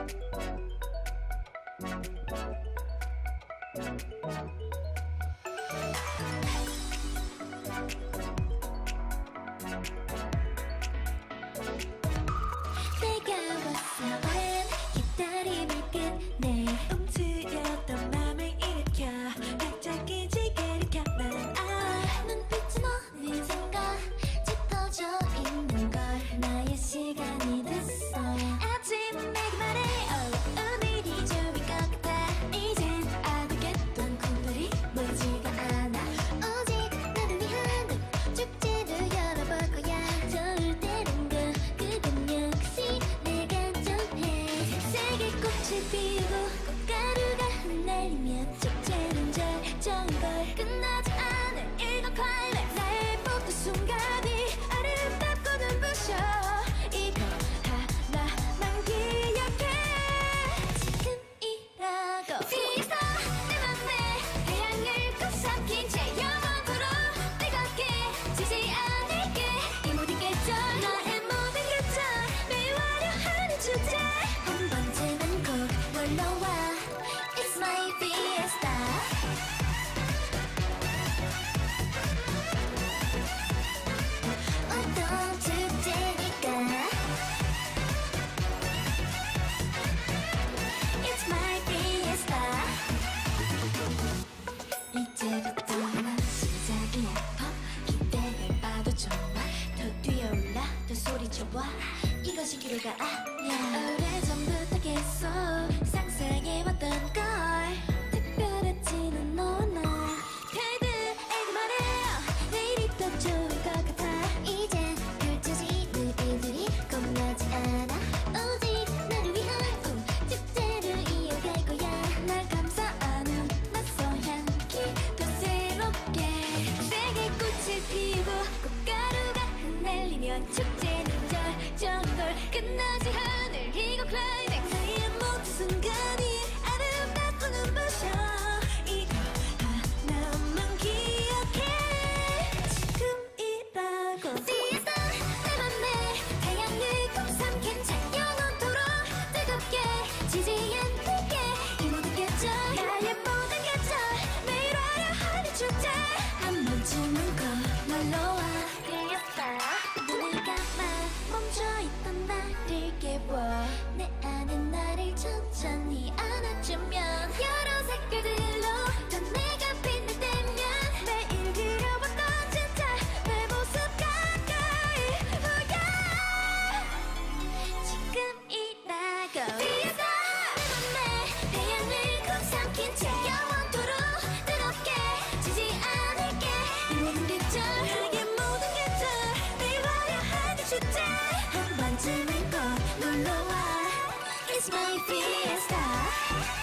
이것이 기로가 아니야. 오래전부터 계속 상상해왔던 걸 특별했지는 너와 나 별들에게 말해요. 내일이 더 좋을 것 같아. 이젠 펼쳐지는 일들이 겁나지 않아. 오직 나를 위한 꿈 축제를 이어갈 거야. 날 감싸안은 낯선 향기 더 새롭게 세계 꽃을 피우고 꽃가루가 흩날리면 축제는 절정걸 끝나지 않을 이거 클라이맥스. 나의 모든 순간이 아름답고 눈부셔. 이거 하나만 기억해. 지금이라고. FIESTA 내 맘에 태양을 꼭 삼킨 채 영원토록 뜨겁게 지지 않을게. 이 모든 계절 나의 모든 계절 매일 와려 하는 축제. 한 번쯤은 꼭 놀러와. 눈을 감아 멈춰있던 나를 깨워. 내 안에 나를 천천히 안아주면 여러 색깔들로 더 내가 빛날 때면 매일 그려왔던 진짜 내 모습 가까이 보여. 지금이라고. FIESTA 내 맘에 태양을 꼭 삼킨 채 영원토록 뜨겁게 지지 않을게. 이 모든 계절 나의 모든 계절 매일 화려하게 축제. 한 번쯤은 꼭 놀러와. It's my FIESTA.